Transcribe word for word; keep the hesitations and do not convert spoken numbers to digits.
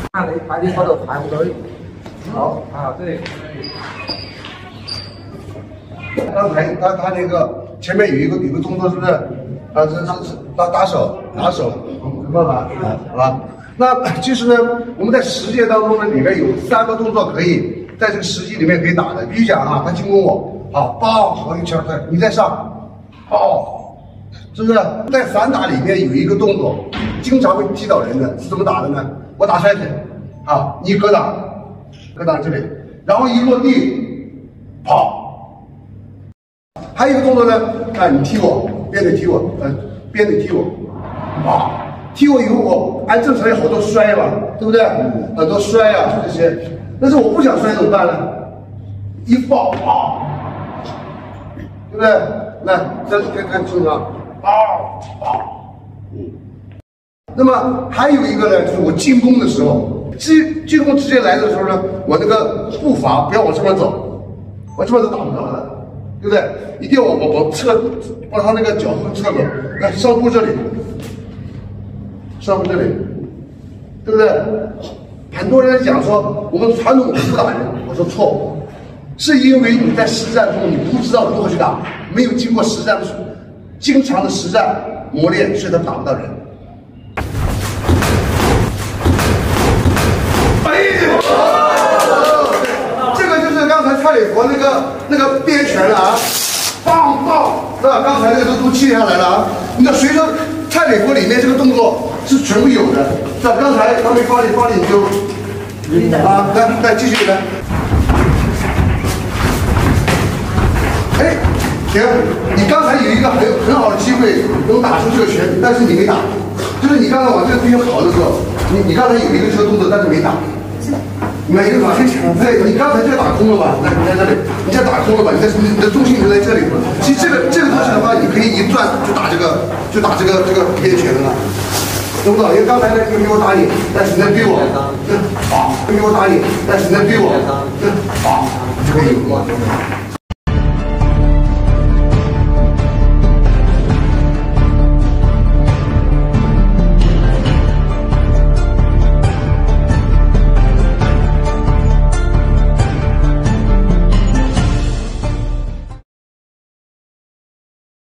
看你排你嗰度排唔隊。好啊，对。 刚才他他那个前面有一个有个动作，是不是？啊，这这是打打手，打手，什么吧？啊，好吧。那其实呢，我们在实践当中呢，里面有三个动作可以在这个实际里面可以打的。比如讲啊，他进攻我，好，爆，好一拳，对，你再上，爆，是不是？在散打里面有一个动作，经常会击倒人的，是怎么打的呢？我打摔腿，啊，你格挡，格挡这里，然后一落地，跑。还有一个动作呢，啊，你踢我，边腿踢我，呃，边腿踢我，啊，踢我以后我按正常有好多摔嘛，对不对？很多摔啊这些，但是我不想摔怎么办呢？一抱啊，对不对？来，这看看正常，啊啊，嗯。那么还有一个呢，就是我进攻的时候，进进攻直接来的时候呢，我那个步伐不要往这边走，往这边走打不着的。对不对？一定要往往往侧，把他那个脚后侧走，来上部这里，上部这里，对不对？很多人讲说我们传统武术打人，我说错误，是因为你在实战中你不知道如何去打，没有经过实战经常的实战磨练，所以他打不到人。哎呦！这个就是刚才蔡磊国那个那个边拳了啊，棒棒，是吧？刚才那个都都记下来了啊。你看，随着蔡磊国里面这个动作是全部有的，是吧？刚才他没发力，发力你就啊，来来继续来。哎，行，你刚才有一个很很好的机会能打出这个拳，但是你没打，就是你刚才往这个地方跑的时候，你你刚才有一个这个动作，但是没打。每个打，哎，你刚才这个打空了吧？那你在这里，你这打空了吧？你在你的重心就在这里。其实这个这个东西的话，你可以一转就打这个，就打这个这个边拳了，懂不懂？因为刚才那个给我打你，但是你在对我，啊，给我打你，但是你在对我，啊，就可以。